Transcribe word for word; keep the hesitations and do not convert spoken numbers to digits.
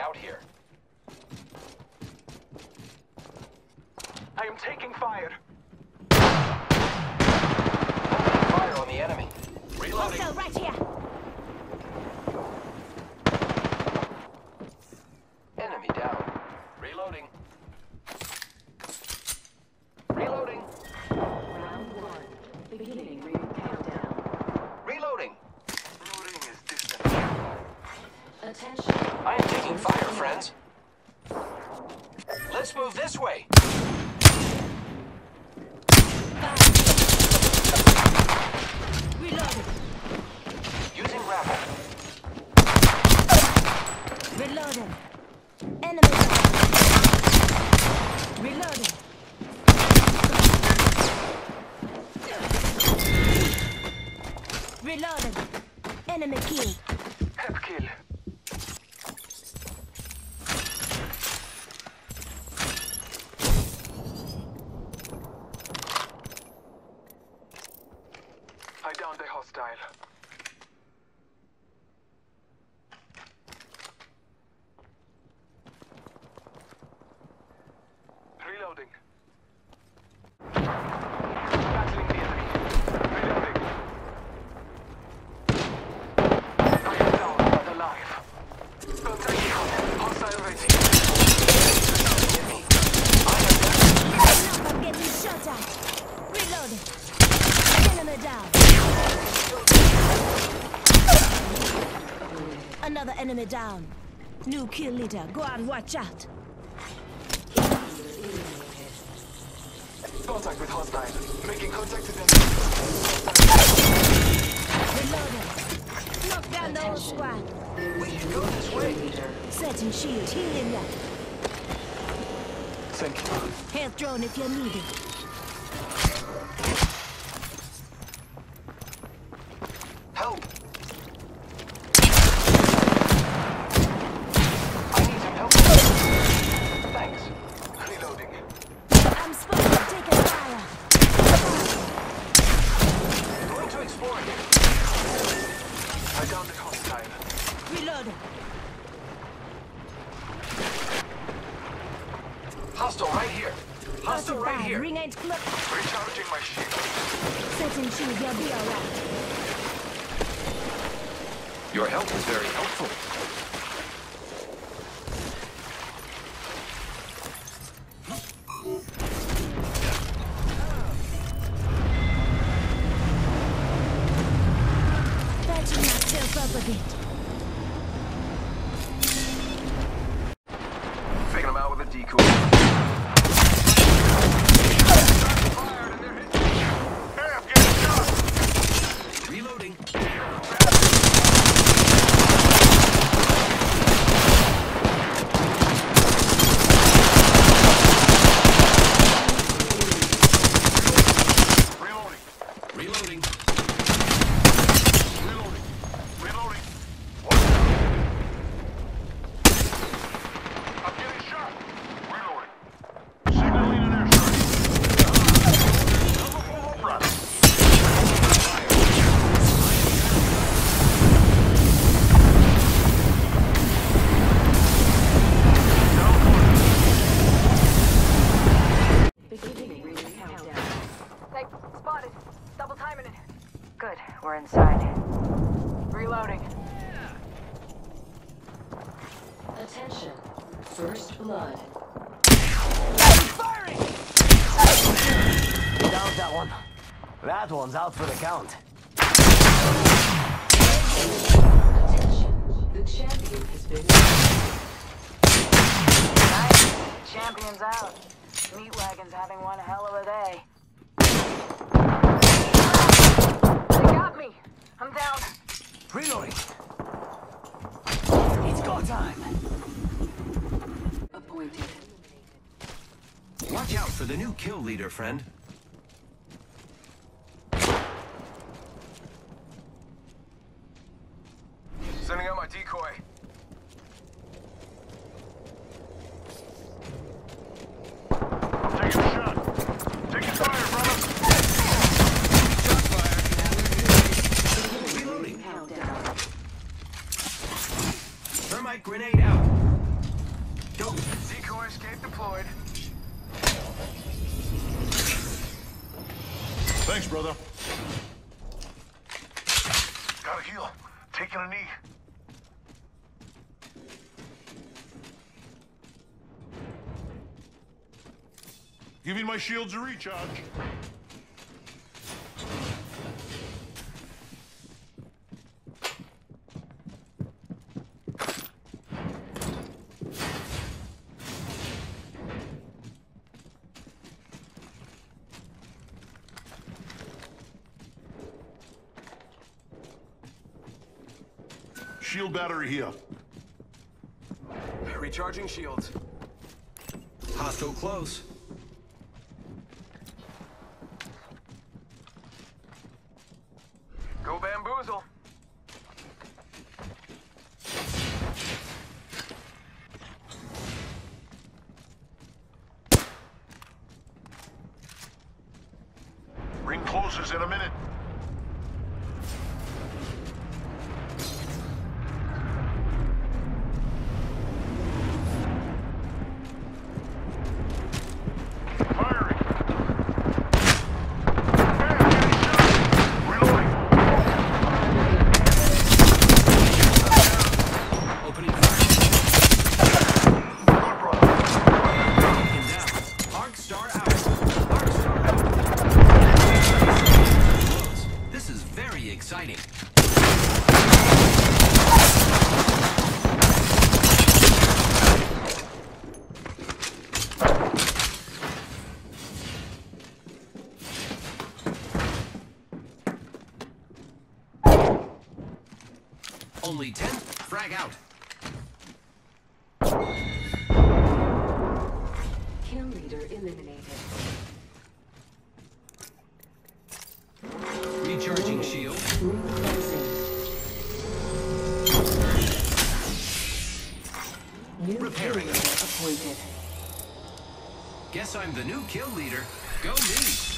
out here. I am taking fire. Opening fire on the enemy. Reloading. Hostile right here. Enemy down. Reloading. Reloading. Round one. Beginning ring countdown. Reloading. Ring is distant. Attention. I am taking fire, friends. Let's move this way. Reloading. Using grapple. Reloading. Enemy down. Reloading. Reloading. Enemy killed. Head kill. I downed a hostile. Reloading. Battling the enemy. Reloading. I am down but alive. Contact down. Hostile rating. I'm getting shot at. Reloading. Enemy down. Another enemy down. New kill leader. Go on, watch out. Contact with hostile. Making contact with Reloading. Knock down the whole squad. We should go this way. Setting shield. Healing ya. Thank you. Health drone if you need it. Help. I need some help. Thanks. Reloading. I'm supposed to take a fire. Going to explore again. I downed a hostile. Reloading. Hostile right here. Hostile right here. Ring ain't close. Recharging my shield. Setting shield. You'll be alright. Your help is very helpful. Patching myself up a bit. Taking them out with a decoy. Fired and they're hitting me. Hey, I'm getting shot. Reloading. Reloading. Reloading. Reloading. Reloading. I'm getting shot. Reloading. Signaling an airstrike. Cover for home run. Beginning ring countdown. Hey, spotted. Double timing it. Good, we're inside. Reloading. Attention. First blood. Firing! Down that one. That one's out for the count. Attention. The champion has been. Nice. Champion's out. Meat wagon's having one hell of a day. They got me. I'm down. Reloading. It's go time. Appointed. Watch out for the new kill leader, friend. Sending out my decoy. I'm taking a shot. Taking fire, brother. Shot fire. Reloading. Countdown. Thermite grenade out. Fire escape deployed. Thanks, brother. Gotta heal. Taking a knee. Giving my shields a recharge. Shield battery here. Recharging shields. Hostile close. Go bamboozle. Ring closes in a minute. Firing. Bam, getting shot. Reloading. Opening fire. Good, brother. Taken down. Arc star out. Arc star out. Close. This is very exciting. Only ten. Frag out. Kill leader eliminated. Recharging shield. Ring closing. New kill Repairing. leader appointed. Guess I'm the new kill leader. Go me.